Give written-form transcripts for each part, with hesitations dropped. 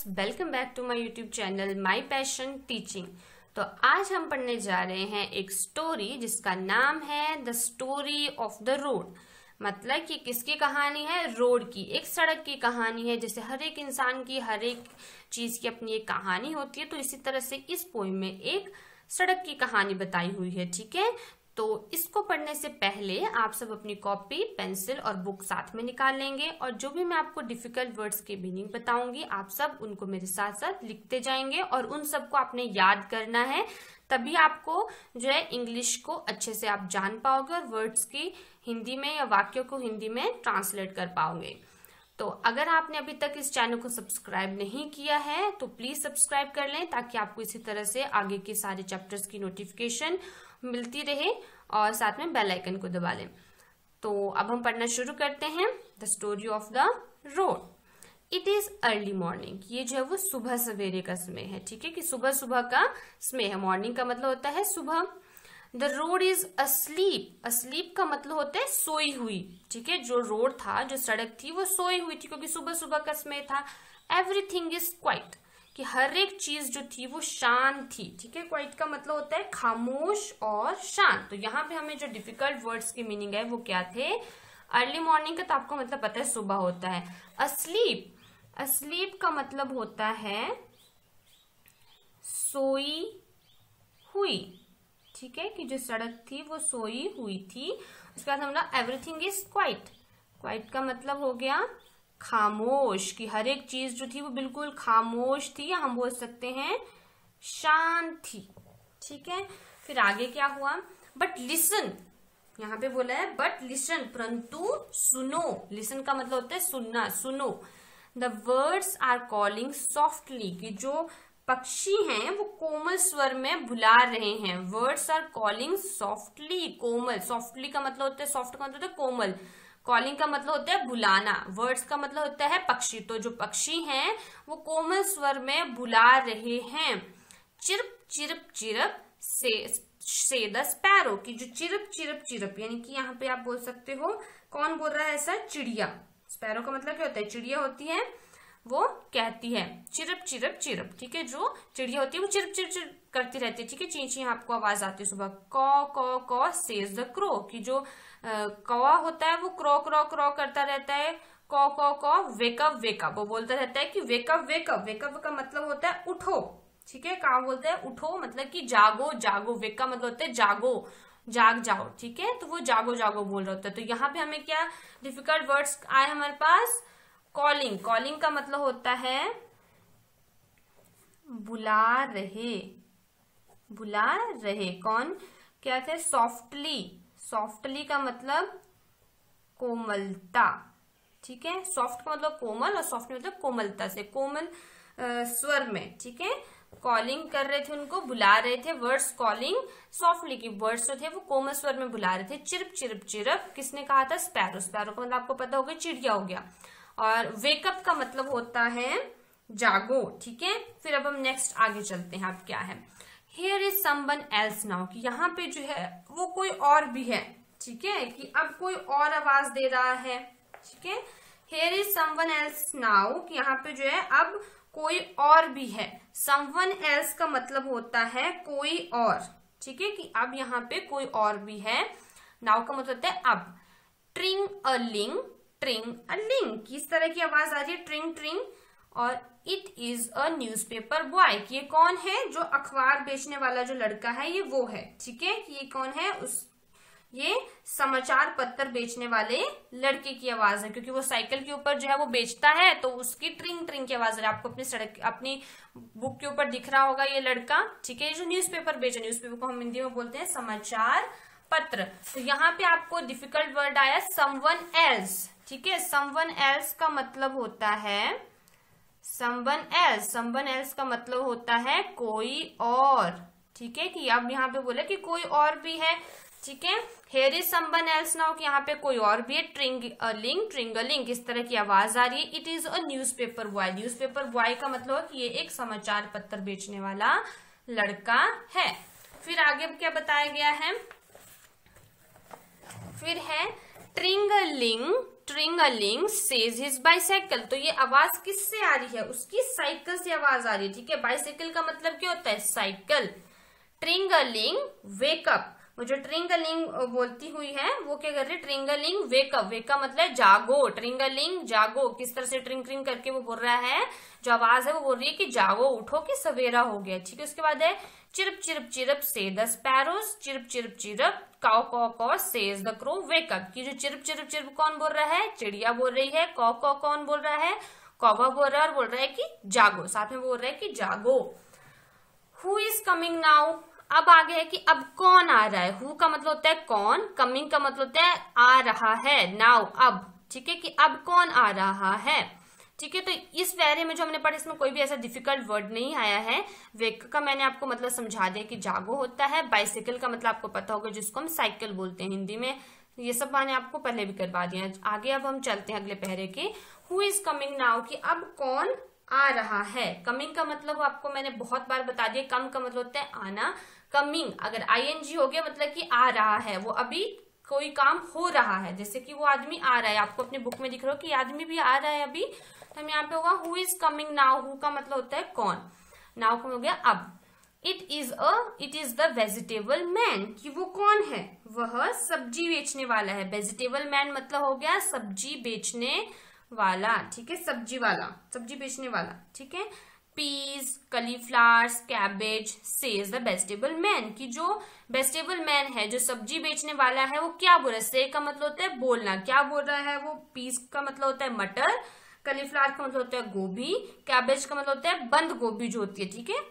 Viewers, welcome back to my YouTube channel my passion teaching. तो आज हम पढ़ने जा रहे हैं एक स्टोरी जिसका नाम है the story of the road. मतलब कि किसकी कहानी है? रोड की, एक सड़क की कहानी है। जैसे हर एक इंसान की, हर एक चीज की अपनी एक कहानी होती है, तो इसी तरह से इस पोएम में एक सड़क की कहानी बताई हुई है। ठीक है, तो इसको पढ़ने से पहले आप सब अपनी कॉपी, पेंसिल और बुक साथ में निकाल लेंगे और जो भी मैं आपको डिफिकल्ट वर्ड्स के मीनिंग बताऊंगी आप सब उनको मेरे साथ साथ लिखते जाएंगे और उन सबको आपने याद करना है। तभी आपको जो है इंग्लिश को अच्छे से आप जान पाओगे और वर्ड्स की हिंदी में या वाक्यों को हिंदी में ट्रांसलेट कर पाओगे। तो अगर आपने अभी तक इस चैनल को सब्सक्राइब नहीं किया है तो प्लीज सब्सक्राइब कर लें ताकि आपको इसी तरह से आगे के सारे चैप्टर्स की नोटिफिकेशन मिलती रहे और साथ में बेल आइकन को दबा लें। तो अब हम पढ़ना शुरू करते हैं the story of the road. It is early morning. ये जो है वो सुबह सवेरे का समय है। ठीक है, कि सुबह सुबह का समय है। मॉर्निंग का मतलब होता है सुबह। The road is asleep. Asleep का मतलब होता है सोई हुई। ठीक है, जो रोड था, जो सड़क थी, वो सोई हुई थी क्योंकि सुबह सुबह का समय था। एवरीथिंग इज क्वाइट, कि हर एक चीज जो थी वो शांत थी। ठीक है, क्वाइट का मतलब होता है खामोश और शांत। तो यहाँ पे हमें जो डिफिकल्ट वर्ड्स की मीनिंग है वो क्या थे? अर्ली मॉर्निंग का तो आपको मतलब पता है सुबह होता है। अस्लीप, अस्लीप का मतलब होता है सोई हुई। ठीक है, कि जो सड़क थी वो सोई हुई थी। उसके बाद हम लोग एवरीथिंग इज क्वाइट। क्वाइट का मतलब हो गया खामोश, कि हर एक चीज जो थी वो बिल्कुल खामोश थी, या हम बोल सकते हैं शांत थी। ठीक है, फिर आगे क्या हुआ? बट लिसन, यहाँ पे बोला है बट लिसन, परंतु सुनो। लिसन का मतलब होता है सुनना, सुनो। The words are calling softly, कि जो पक्षी हैं वो कोमल स्वर में बुला रहे हैं। वर्ड्स आर कॉलिंग सॉफ्टली, कोमल। सॉफ्टली का मतलब होता है, सॉफ्ट का मतलब होता है कोमल। कॉलिंग का मतलब होता है बुलाना। वर्ड्स का मतलब होता है पक्षी। तो जो पक्षी हैं वो कोमल स्वर में बुला रहे हैं। Chirp chirp chirp says the sparrow, की जो चिरप चिरप चिरप, यानी कि यहाँ पे आप बोल सकते हो कौन बोल रहा है ऐसा? चिड़िया। स्पैरो का मतलब क्या होता है? चिड़िया होती है, वो कहती है चिरप चिरप चिरप। ठीक है, जो चिड़िया होती है वो चिरप चिरप चिरप करती रहती है। ठीक है, ची ची आपको आवाज आती है सुबह। कॉ सेज द क्रो, की जो कौवा होता है वो क्रो क्रो क्रो करता रहता है। कॉ वेकअप वेकअप, वो बोलता रहता है कि वेकअप वेकअप। वेकअप का मतलब होता है उठो। ठीक है, कहा बोलते हैं उठो, मतलब कि जागो जागो। वेकअप मतलब होता है जागो, जाग जाओ। ठीक है, तो वो जागो जागो बोल रहा होता है। तो यहाँ पे हमें क्या डिफिकल्ट वर्ड्स आए हमारे पास? कॉलिंग। कॉलिंग का मतलब होता है बुला रहे, बुला रहे। कौन क्या थे? सॉफ्टली। सॉफ्टली का मतलब कोमलता। ठीक है, सॉफ्ट का मतलब कोमल और सॉफ्ट मतलब कोमलता से, कोमल स्वर में। ठीक है, कॉलिंग कर रहे थे, उनको बुला रहे थे। वर्ड्स कॉलिंग सॉफ्टली, की वर्ड्स जो थे वो कोमल स्वर में बुला रहे थे। चिरप चिरप चिरप किसने कहा था? स्पैरो। स्पैरो का मतलब आपको पता होगा चिड़िया हो गया। और वेकअप का मतलब होता है जागो। ठीक है, फिर अब हम नेक्स्ट आगे चलते हैं। अब क्या है? Here is someone else now, कि यहाँ पे जो है वो कोई और भी है। ठीक है, कि अब कोई और आवाज दे रहा है। ठीक है, here is someone else now, कि यहाँ पे जो है अब कोई और भी है। समवन एल्स का मतलब होता है कोई और। ठीक है, कि अब यहाँ पे कोई और भी है। नाउ का मतलब होता है अब। ट्रिंग अ लिंग, ट्रिंग अ लिंग, किस तरह की आवाज आ रही है? Tring tring. और it is a newspaper boy, ये कौन है? जो अखबार बेचने वाला जो लड़का है ये वो है। ठीक है, कि ये कौन है? ये समाचार पत्र बेचने वाले लड़के की आवाज है, क्योंकि वो साइकिल के ऊपर जो है वो बेचता है, तो उसकी ट्रिंग ट्रिंग की आवाज है। आपको अपनी सड़क, अपनी बुक के ऊपर दिख रहा होगा ये लड़का। ठीक है, जो न्यूज़पेपर बेचे, न्यूज़पेपर को हम हिंदी में बोलते हैं समाचार पत्र। तो यहाँ पे आपको डिफिकल्ट वर्ड आया समवन एल्स। ठीक है, समवन एल्स का मतलब होता है समवन एल्स। समवन एल्स का मतलब होता है कोई और। ठीक है, कि अब यहाँ पे बोले कि कोई और भी है। ठीक है, here is someone else now, कि यहाँ पे कोई और भी है। ट्रिंगलिंग ट्रिंगलिंग इस तरह की आवाज आ रही है। It is a newspaper boy. Newspaper boy का मतलब है कि ये एक समाचार पत्र बेचने वाला लड़का है। फिर आगे क्या बताया गया है? फिर है tringaling tringaling says his bicycle. तो ये आवाज किससे आ रही है, उसकी साइकिल से आवाज आ रही है, ठीक है। बाइसाइकिल का मतलब क्या होता है, साइकिल। ट्रिंगलिंग वेकअप, वो जो ट्रिंगलिंग बोलती हुई है वो क्या कर रही है, ट्रिंगलिंग वेकअप, वेकअप मतलब जागो, ट्रिंगलिंग जागो। किस तरह से ट्रिंग ट्रिंग करके वो बोल रहा है, जो आवाज है वो बोल रही है कि जागो, उठो कि सवेरा हो गया, ठीक है। उसके बाद है chirp chirp chirp says the sparrows, chirp chirp chirp caw caw caw says the crow wake up. की जो चिरप चिरप चिरप कौन बोल रहा है, चिड़िया बोल रही है। कॉ कॉ कौन बोल रहा है, कौवा बोल रहा है, और बोल रहा है कि जागो, साथ में बोल रहा है कि जागो। हु इज कमिंग नाउ, अब आगे है कि अब कौन आ रहा है। हु का मतलब होता है कौन, कमिंग का मतलब होता है आ रहा है, नाउ अब, ठीक है, कि अब कौन आ रहा है, ठीक है। तो इस वेरे में जो हमने पढ़ा इसमें कोई भी ऐसा डिफिकल्ट वर्ड नहीं आया है। वेक का मैंने आपको मतलब समझा दिया कि जागो होता है। बाइसाइकिल का मतलब आपको पता होगा, जिसको हम साइकिल बोलते हैं हिंदी में। ये सब मैंने आपको पहले भी करवा दिया। आगे अब हम चलते हैं अगले पहरे के। हु इज कमिंग नाउ, कि अब कौन आ रहा है। कमिंग का मतलब आपको मैंने बहुत बार बता दिया, कम का मतलब होता है आना। कमिंग अगर ING हो गया मतलब कि आ रहा है, वो अभी कोई काम हो रहा है, जैसे कि वो आदमी आ रहा है, आपको अपने बुक में दिख रहा हो कि आदमी भी आ रहा है अभी, तो हम यहाँ पे होगा who is coming now. Who का मतलब होता है कौन, नाउ का हो गया अब। It is the vegetable man, कि वो कौन है, वह सब्जी बेचने वाला है। वेजिटेबल मैन मतलब हो गया सब्जी बेचने वाला, ठीक है, सब्जी वाला, सब्जी बेचने वाला, ठीक है। Peas, cauliflowers, cabbage says the vegetable man, की जो वेजिटेबल मैन है, जो सब्जी बेचने वाला है, वो क्या बोल रहा है। से का मतलब होता है बोलना, क्या बोल रहा है वो। पीस का मतलब होता है मटर, कलीफ्लावर का मतलब होता है गोभी, कैबेज का मतलब होता है बंद गोभी जो होती है, ठीक है।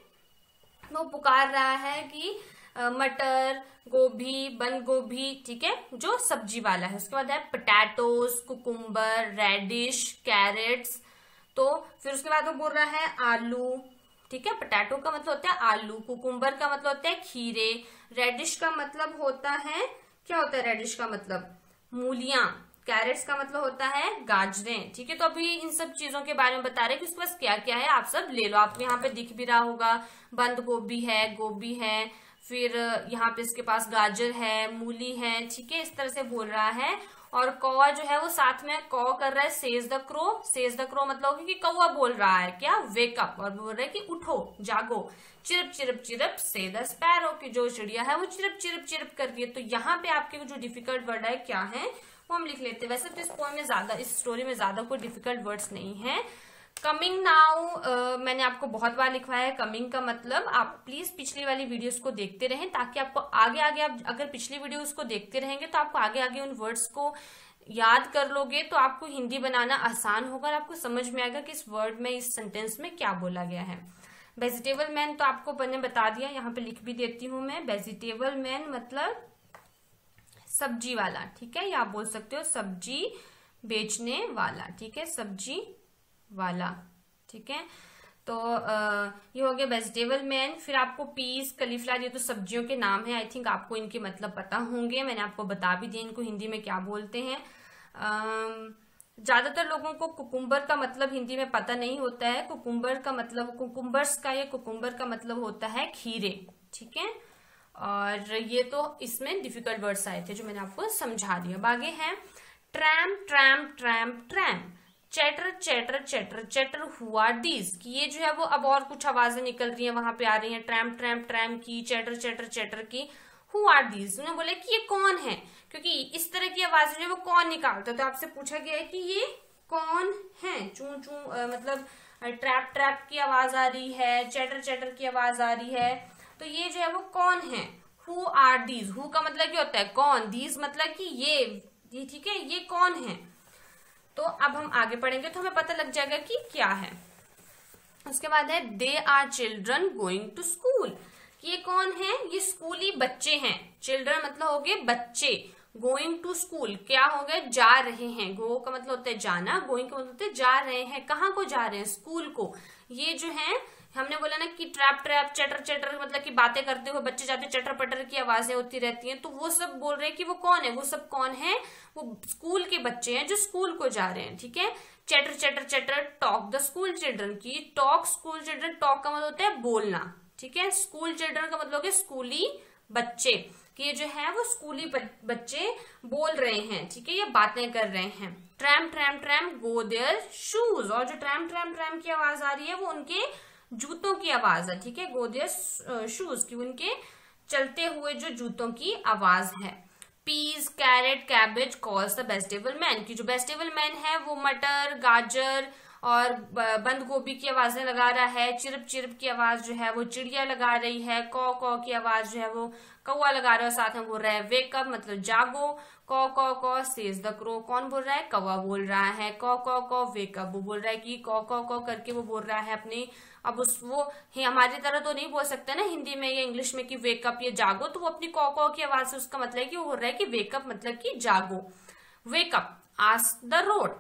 वो पुकार रहा है कि मटर, गोभी, बंद गोभी, ठीक है, जो सब्जी वाला है। उसके बाद है पोटैटोज, कुकुम्बर, रेडिश, कैरेट्स। तो फिर उसके बाद वो बोल रहा है आलू, ठीक है। पोटैटो का मतलब होता है आलू, कुकुम्बर का मतलब होता है खीरे, रेडिश का मतलब होता है, क्या होता है रेडिश का मतलब, मूलियां, कैरेट्स का मतलब होता है गाजरें, ठीक है। तो अभी इन सब चीजों के बारे में बता रहे हैं कि उसके पास क्या क्या है, आप सब ले लो। आपको यहाँ पे दिख भी रहा होगा, बंद गोभी है, गोभी है, फिर यहाँ पे इसके पास गाजर है, मूली है, ठीक है, इस तरह से बोल रहा है। और कौवा जो है वो साथ में कौ कर रहा है says the crow. Says the crow मतलब होगा कि कौवा बोल रहा है क्या, वेकअप, और बोल रहा है कि उठो, जागो। Chirp chirp chirp says the sparrow, की जो चिड़िया है वो चिरप चिरप चिरप कर रही है। तो यहाँ पे आपके जो डिफिकल्ट वर्ड है क्या है वो हम लिख लेते हैं। वैसे तो इस पोएम में ज्यादा, इस स्टोरी में ज्यादा कोई डिफिकल्ट वर्ड्स नहीं है। कमिंग नाउ मैंने आपको बहुत बार लिखवाया है। कमिंग का मतलब आप प्लीज पिछली वाली वीडियोस को देखते रहें, ताकि आपको आगे आगे, आप अगर पिछली वीडियोस को देखते रहेंगे तो आपको आगे आगे उन वर्ड्स को याद कर लोगे, तो आपको हिंदी बनाना आसान होगा और आपको समझ में आएगा कि इस वर्ड में, इस सेंटेंस में क्या बोला गया है। वेजिटेबल मैन तो आपको मैंने बता दिया, यहाँ पे लिख भी देती हूँ मैं। वेजिटेबल मैन मतलब सब्जी वाला, ठीक है, या आप बोल सकते हो सब्जी बेचने वाला, ठीक है, सब्जी वाला, ठीक है। तो ये हो गया वेजिटेबल मैन। फिर आपको पीस, कलीफ्लावर, ये तो सब्जियों के नाम है। आई थिंक आपको इनके मतलब पता होंगे, मैंने आपको बता भी दिया इनको हिंदी में क्या बोलते हैं। ज्यादातर लोगों को कुकुम्बर का मतलब हिंदी में पता नहीं होता है। कुकुम्बर का मतलब, कुकुम्बर्स का, ये कुकुम्बर का मतलब होता है खीरे, ठीक है। और ये तो इसमें डिफिकल्ट वर्ड्स आए थे जो मैंने आपको समझा दिया। अब आगे है tramp tramp tramp tramp, chatter chatter chatter chatter, who are these, कि ये जो है वो अब और कुछ आवाजें निकल रही हैं, वहां पे आ रही हैं, ट्रैम ट्रैम ट्रैम की, चैटर चैटर चैटर की। हु आर दीज, उन्होंने बोले कि ये कौन है, क्योंकि इस तरह की आवाजें जो है वो कौन निकालता है। तो आपसे पूछा गया है कि ये कौन है। चू चू मतलब ट्रैप ट्रैप की आवाज आ रही है, चैटर चैटर की आवाज आ रही है, तो ये जो है वो कौन है। हु आर दीज, हु का मतलब क्या होता है कौन, दीज मतलब कि ये, ठीक है, ये कौन है। तो अब हम आगे पढ़ेंगे तो हमें पता लग जाएगा कि क्या है। उसके बाद है they are children going to school, ये कौन है, ये स्कूली बच्चे हैं। चिल्ड्रन मतलब हो गए बच्चे, गोइंग टू स्कूल क्या हो गए, जा रहे हैं। गो का मतलब होता है जाना, गोइंग का मतलब होता है जा रहे हैं। कहाँ को जा रहे हैं, स्कूल को। ये जो है हमने बोला ना कि ट्रैप ट्रैप चटर चटर मतलब कि बातें करते हुए बच्चे जाते, चटर पटर की आवाजें होती रहती हैं। तो वो सब बोल रहे हैं कि वो कौन है, वो सब कौन है, वो स्कूल के बच्चे हैं जो स्कूल को जा रहे हैं, ठीक है। Chatter chatter chatter talk the school children, की टॉक स्कूल चिल्ड्रन, टॉक का मतलब होता है बोलना, ठीक है। स्कूल चिल्ड्रन का मतलब है स्कूली बच्चे। कि ये जो है वो स्कूली बच्चे बोल रहे हैं, ठीक है, ये बातें कर रहे हैं। Tramp tramp tramp go their shoes, और जो ट्रैम ट्रैम ट्रैम की आवाज आ रही है वो उनके जूतों की आवाज है, ठीक है, गो देयर शूज की उनके चलते हुए जो जूतों की आवाज है। Peas carrot cabbage calls the vegetable man, की जो वेजिटेबल मैन है वो मटर गाजर और बंद गोभी की आवाजें लगा रहा है। चिरप चिरप की आवाज जो है वो चिड़िया लगा रही है। कौ कौ की आवाज जो है वो कौवा लगा रहा है, साथ में बोल रहा है वेकअप मतलब जागो। कौ कौ कौ सेज द क्रो, कौन बोल रहा है, कौवा बोल रहा है। कौ कौ कौ वेकअप, वो बोल रहा है कि कौ कौ कौ करके वो बोल रहा है अपनी, अब उस वो हमारी तरह तो नहीं बोल सकता ना हिंदी में या इंग्लिश में कि वेकअप या जागो, तो वो अपनी कौ कौ की आवाज से उसका मतलब है कि वो बोल रहा है कि वेकअप मतलब कि जागो। वेकअप आस्क द रोड,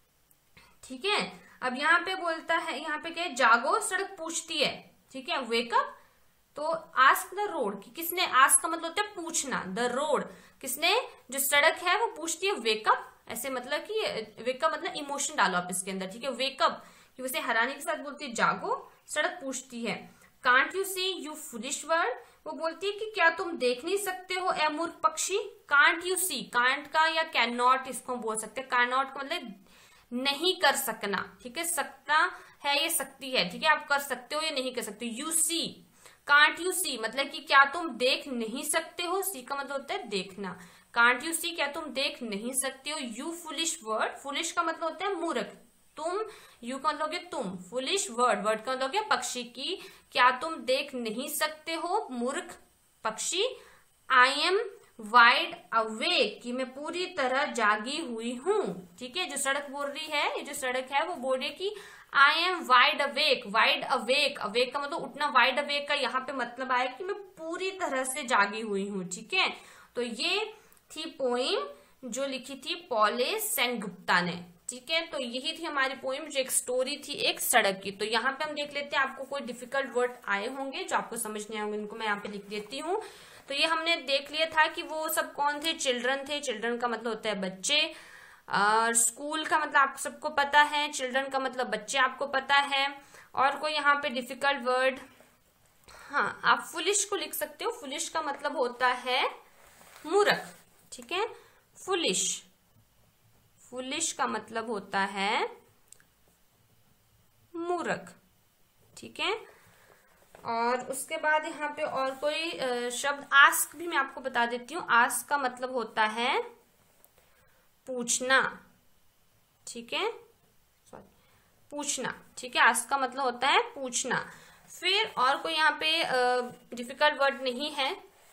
ठीक है। अब यहाँ पे बोलता है, यहाँ पे क्या है, जागो सड़क पूछती है, ठीक है। वेकअप तो आस्क द रोड, कि किसने, आस्क का मतलब होता है पूछना, द रोड किसने, जो सड़क है वो पूछती है वेकअप, ऐसे मतलब कि वेकअप मतलब इमोशन डालो आप इसके अंदर, ठीक है। वेकअप कि उसे हराने के साथ बोलती है जागो, सड़क पूछती है। Can't you see you foolish word, वो बोलती है कि क्या तुम देख नहीं सकते हो ए मूर्ख पक्षी। कांट यू सी, कांट का या कैन नॉट इसको बोल सकते हैं। कैन नॉट का मतलब नहीं कर सकना, ठीक है, सकता है ये सकती है, ठीक है, आप कर सकते हो या नहीं कर सकते। You see, can't you see मतलब कि क्या तुम देख नहीं सकते हो, सी का मतलब होता है देखना। कांट यू सी क्या तुम देख नहीं सकते हो। यू फुलिश वर्ड, फुलिश का मतलब होता है मूर्ख, तुम, यू का मतलब तुम, फुलिश वर्ड, वर्ड का मतलब पक्षी की, क्या तुम देख नहीं सकते हो मूर्ख पक्षी। आई एम वाइड अवेक, कि मैं पूरी तरह जागी हुई हूं, ठीक है। जो सड़क बोल रही है, ये जो सड़क है वो बोल रही है कि I am wide awake. Wide awake, awake का मतलब उठना, वाइड अवेक का यहाँ पे मतलब आया कि मैं पूरी तरह से जागी हुई हूँ, ठीक है। तो ये थी पोइम जो लिखी थी पॉले सेनगुप्ता ने, ठीक है। तो यही थी हमारी पोइम, जो एक स्टोरी थी एक सड़क की। तो यहाँ पे हम देख लेते हैं, आपको कोई डिफिकल्ट वर्ड आए होंगे जो आपको समझ नहीं आएंगे, इनको मैं यहाँ पे लिख देती हूँ। तो ये हमने देख लिया था कि वो सब कौन थे, चिल्ड्रन थे। चिल्ड्रन का मतलब होता है बच्चे। स्कूल का मतलब आप सबको पता है, चिल्ड्रन का मतलब बच्चे आपको पता है। और कोई यहाँ पे डिफिकल्ट वर्ड, हाँ आप फुलिश को लिख सकते हो। फुलिश का मतलब होता है मूर्ख, ठीक है। फुलिश, फुलिश का मतलब होता है मूर्ख, ठीक है। और उसके बाद यहाँ पे और कोई शब्द, आस्क भी मैं आपको बता देती हूँ। आस्क का मतलब होता है पूछना, ठीक है, सॉरी पूछना, ठीक है। आस्क का मतलब होता है पूछना। फिर और कोई यहाँ पे डिफिकल्ट वर्ड नहीं है।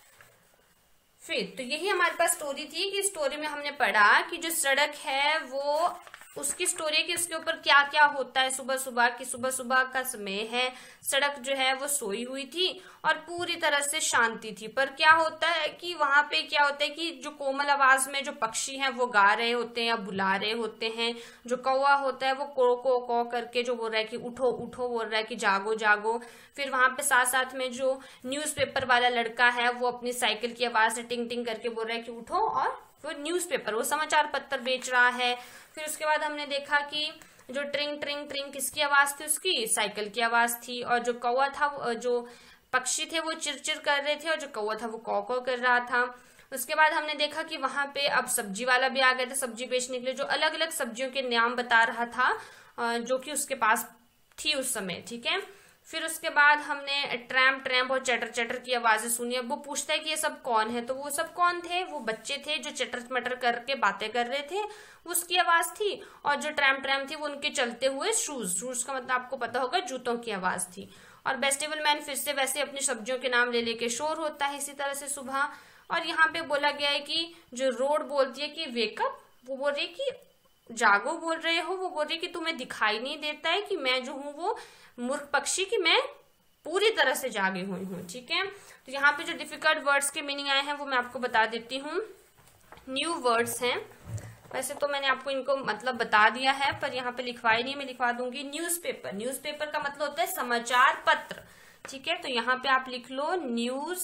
फिर तो यही हमारे पास स्टोरी थी कि स्टोरी में हमने पढ़ा कि जो सड़क है वो, उसकी स्टोरी की उसके ऊपर क्या क्या होता है। सुबह सुबह की, सुबह सुबह का समय है, सड़क जो है वो सोई हुई थी और पूरी तरह से शांति थी। पर क्या होता है कि वहां पे क्या होता है कि जो कोमल आवाज में जो पक्षी हैं वो गा रहे होते हैं या बुला रहे होते हैं। जो कौवा होता है वो को को करके जो बोल रहा है कि उठो उठो, बोल रहा है कि जागो जागो। फिर वहां पे साथ साथ में जो न्यूज़पेपर वाला लड़का है वो अपनी साइकिल की आवाज से टिंग टिंग करके बोल रहा है कि उठो, और वो न्यूज़पेपर, वो समाचार पत्र बेच रहा है। फिर उसके बाद हमने देखा कि जो ट्रिंग ट्रिंग ट्रिंग किसकी आवाज थी, उसकी साइकिल की आवाज थी। और जो कौवा था, जो पक्षी थे वो चिरचिर कर रहे थे, और जो कौवा था वो कौ कौ कर रहा था। उसके बाद हमने देखा कि वहां पे अब सब्जी वाला भी आ गया था सब्जी बेचने के लिए, जो अलग अलग सब्जियों के नाम बता रहा था जो कि उसके पास थी उस समय, ठीक है। फिर उसके बाद हमने ट्रैम्प ट्रैम्प और चटर चटर की आवाजें सुनी। अब वो पूछता है कि ये सब कौन है, तो वो सब कौन थे, वो बच्चे थे जो चटर मटर करके बातें कर रहे थे, उसकी आवाज थी। और जो ट्रैम्प ट्रैम्प थी वो उनके चलते हुए शूज, शूज का मतलब आपको पता होगा जूतों की आवाज थी। और वेजिटेबल मैन फिर से वैसे अपनी सब्जियों के नाम ले लेके शोर होता है इसी तरह से सुबह। और यहाँ पे बोला गया है कि जो रोड बोलती है कि वेकअप, वो बोल रही है कि जागो बोल रहे हो, वो बोल रही है कि तुम्हें दिखाई नहीं देता है कि मैं जो हूँ वो मूर्ख पक्षी की मैं पूरी तरह से जागी हुई हूँ, ठीक है। तो यहाँ पे जो डिफिकल्ट वर्ड्स के मीनिंग आए हैं वो मैं आपको बता देती हूँ। न्यू वर्ड्स हैं, वैसे तो मैंने आपको इनको मतलब बता दिया है पर यहाँ पे लिखवाई नहीं, मैं लिखवा दूंगी। न्यूज़पेपर, न्यूज़पेपर का मतलब होता है समाचार पत्र, ठीक है। तो यहाँ पे आप लिख लो न्यूज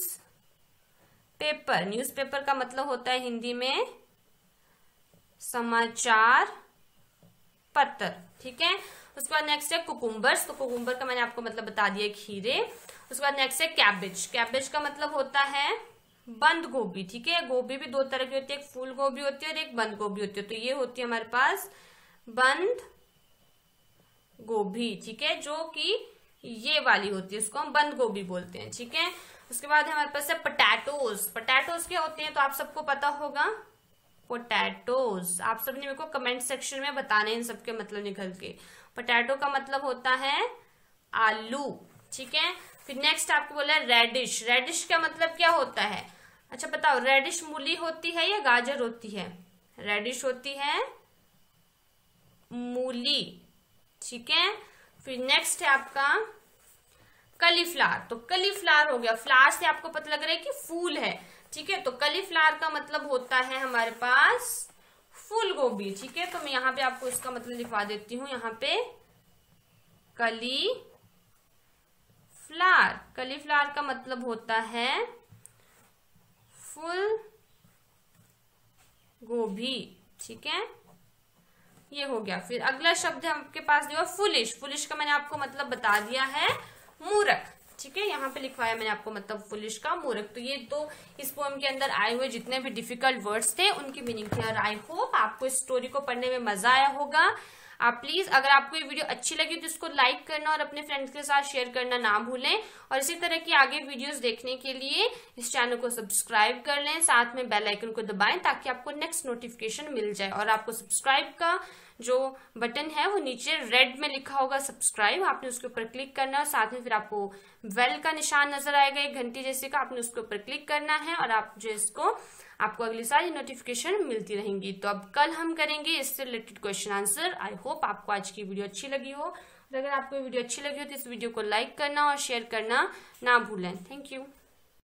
पेपर। न्यूज़पेपर का मतलब होता है हिंदी में समाचार पत्र, ठीक है। उसके बाद नेक्स्ट है कुकुम्बर्स, तो कुकुम्बर का मैंने आपको मतलब बता दिया खीरे। उसके बाद नेक्स्ट है कैबेज। कैबेज का मतलब होता है बंद गोभी। ठीक है, गोभी भी दो तरह की होती है, एक फूल गोभी होती है और एक बंद गोभी होती है। तो ये होती है हमारे पास बंद गोभी। ठीक है, जो कि ये वाली होती है, इसको हम बंद गोभी बोलते हैं। ठीक है, उसके बाद हमारे पास है पोटैटोज। पोटैटोज क्या होते हैं तो आप सबको पता होगा, पोटैटोज। आप सबने मेरे को कमेंट सेक्शन में बताने इन सबके मतलब निकल के। पोटैटो का मतलब होता है आलू। ठीक है, फिर नेक्स्ट आपको बोला है रेडिश। रेडिश का मतलब क्या होता है? अच्छा बताओ, रेडिश मूली होती है या गाजर होती है? रेडिश होती है मूली। ठीक है, फिर नेक्स्ट है आपका कलीफ्लावर। तो कलीफ्लावर हो गया, फ्लावर से आपको पता लग रहा है कि फूल है। ठीक है, तो कलीफ्लावर का मतलब होता है हमारे पास फूल गोभी। ठीक है, तो मैं यहाँ पे आपको इसका मतलब लिखवा देती हूँ, यहाँ पे कलीफ्लावर। कलीफ्लावर का मतलब होता है फूल गोभी। ठीक है, ये हो गया। फिर अगला शब्द है आपके पास जो है फुलिश। फुलिश का मैंने आपको मतलब बता दिया है, मूर्ख। ठीक है, यहाँ पे लिखवाया मैंने आपको मतलब फुलिश का मूर्ख। तो ये तो इस पोएम के अंदर आए हुए जितने भी डिफिकल्ट वर्ड्स थे उनकी मीनिंग थी। और आई होप आपको इस स्टोरी को पढ़ने में मजा आया होगा। आप प्लीज, अगर आपको ये वीडियो अच्छी लगी तो इसको लाइक करना और अपने फ्रेंड्स के साथ शेयर करना ना भूलें। और इसी तरह की आगे वीडियोस देखने के लिए इस चैनल को सब्सक्राइब कर लें, साथ में बेल आइकन को दबाएं ताकि आपको नेक्स्ट नोटिफिकेशन मिल जाए। और आपको सब्सक्राइब का जो बटन है वो नीचे रेड में लिखा होगा सब्सक्राइब, आपने उसके ऊपर क्लिक करना है। और साथ में फिर आपको बेल का निशान नजर आएगा, एक घंटी जैसे का, आपने उसके ऊपर क्लिक करना है। और आप जो इसको, आपको अगली सारी नोटिफिकेशन मिलती रहेंगी। तो अब कल हम करेंगे इससे related question answer. I hope आपको आज की वीडियो अच्छी लगी हो। और अगर आपको वीडियो अच्छी लगी हो तो इस वीडियो को लाइक करना और शेयर करना ना भूलें। Thank you.